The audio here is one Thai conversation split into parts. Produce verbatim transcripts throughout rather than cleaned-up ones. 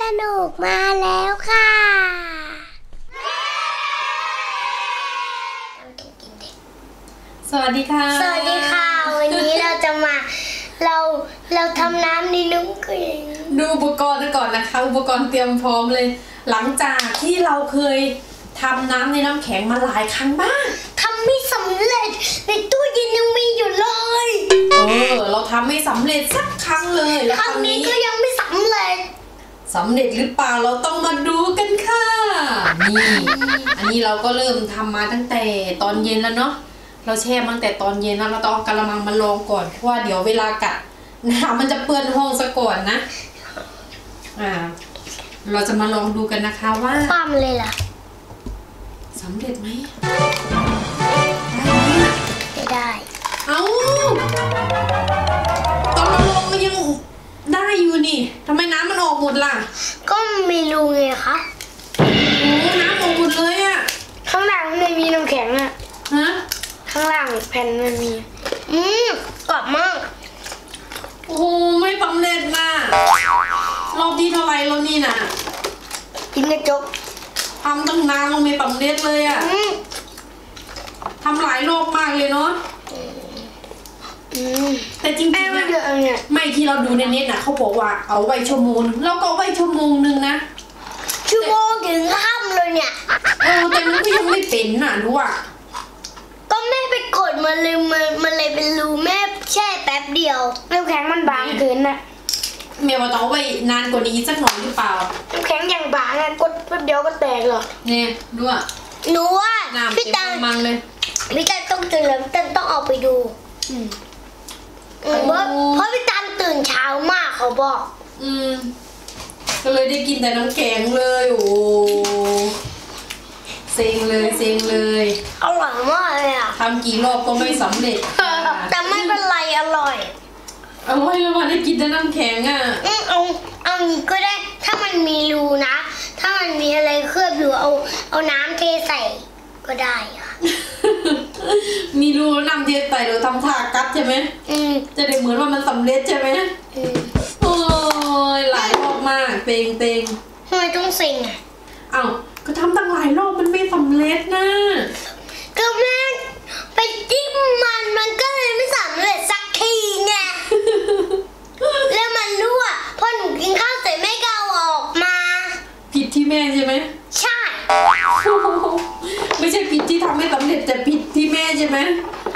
นุกมาแล้วค่ะสวัสดีค่ะสวัสดีค่ะวันนี้เราจะมาเราเราทำน้ำในน้ำแข็งดูอุปกรณ์กันก่อนนะคะอุปกรณ์เตรียมพร้อมเลย หลังจากที่เราเคยทำน้ำในน้ำแข็งมาหลายครั้งบ้างทำไม่สำเร็จในตู้เย็นยังมีอยู่เลยเออเราทำไม่สำเร็จสักครั้งเลยแล้วครั้งนี้ก็ยังไม่สำเร็จสำเร็จหรือเปล่าเราต้องมาดูกันค่ะนี่อันนี้เราก็เริ่มทำมาตั้งแต่ตอนเย็นแล้วเนาะเราแช่ตั้งแต่ตอนเย็นแล้วเราต้องเอากระมังมาลองก่อนเพราะว่าเดี๋ยวเวลากัดน้ำมันจะเปื้อนห้องซะก่อนนะอ่าเราจะมาลองดูกันนะคะว่าความเลยล่ะสำเร็จไหมไม่ได้เอ้าตอนเราลองก็ยังได้อยู่นี่ทำไมน้ำมันออกหมดล่ะก็ไม่รู้ไงคะโอ้น้ำออกหมดเลยอะข้างล่างมันไม่มีน้ำแข็งอะฮะข้างล่างแผ่นมันมีอืมกรอบมากโอ้ไม่สำเร็จน่ะรอบที่เท่าไรแล้วนี่น่ะกินกระจกทำตั้งนานเราไม่สำเร็จเลยอะทำหลายรอบมากเลยเนาะแต่จริงๆเนี่ยไม่ที่เราดูในเน็ตน่ะเขาบอกว่าเอาไว้ชั่วโมงเราก็ไว้ชั่วโมงนึงนะชั่วโมงถึงค่ำเลยเนี่ยเออแต่มันก็ยังไม่เป็นน่ะดูอ่ะก็แม่ไปกดมันเลยมันมันเลยเป็นรูแม่แช่แป๊บเดียวน้ำแข็งมันบางเกินน่ะแม่ว่าต้องไว้นานกว่านี้สักหน่อยหรือเปล่าน้ำแข็งอย่างบางอ่ะกดแป๊บเดียวก็แตกหรอเนี่ยดูอ่ะหนูว่าพี่ตังมังเลยพี่ตังต้องตื่นแล้วพี่ตังต้องออกไปดูอืมเพราะเพราะพี่ตังตื่นเช้ามากเขาบอกอืมก็เลยได้กินแต่น้ำแข็งเลยโอ้เซ็งเลยเซ็งเลยอร่อยมากเลยอ่ะทำกี่รอบก็ไม่สำเร็จแต่ไม่เป็นไรอร่อยอร่อยแล้วมาได้กินแต่น้ำแข็งอ่ะเอาเอานี้ก็ได้ถ้ามันมีรูนะถ้ามันมีอะไรเคลือบอยู่เอาเอาน้ำเทใส่ก็ได้ค่ะมีรูน้ำเทใส่เราทำท่ากัดใช่ไหมจะได้เหมือนว่ามันสำเร็จใช่ไหมโอ้ยหลายรอบมากเต็งเต็งทำไมต้องเซ็งอ่ะเอ้าก็ทำตั้งหลายรอบมันไม่สำเร็จนะก็แม่ไปจิ้มมันมันก็เลยไม่สำเร็จสักทีไงแล้วมันรั่วพอหนูกินข้าวเสร็จแม่ก็เอาออกมาผิดที่แม่ใช่ไหมใช่ไม่ใช่ผิดที่ทำไม่สำเร็จแต่ผิดที่แม่ใช่ไหม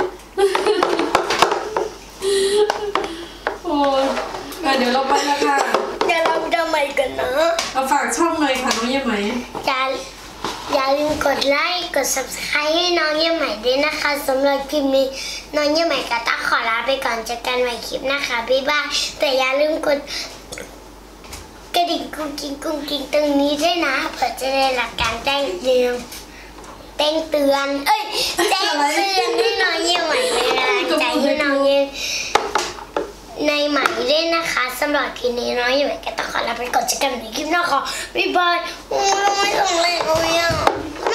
โอ้ยเดี๋ยวเราไปแล้วค่ะเดี๋ยวเราไปทำใหม่กันนะเราฝากช่องเลยค่ะน้องเยี่ยมไหมอย่าอย่าลืมกดไลค์กด ซับสไครบ์ ให้น้องเยี่ยมใหม่ด้วยนะคะสำหรับคลิปนี้น้องเยี่ยมใหม่ก็ต้องขอลาไปก่อนเจอกันใหม่คลิปนะคะบ๊ายบายแต่อย่าลืมกดกระดิ่งกุ้งกิ้งกุ้งกิ้งตรงนี้ด้วยนะเพื่อจะได้รับการแจ้งเตือนแจ้งเตือนเอ้ยแจ้งเตือนให้น้องเยี่ยมใหม่เวลาใจให้น้องเยี่ยมในใหม่ด้วยนะคะสำหรับคลิปนี้น้องเยี่ยมใหม่ก็ต้องขอลาไปก่อนเจอกันในคลิปหน้าค่ะบ๊ายบายโอ้ยไม่ต้องเล่นเลยอ่ะ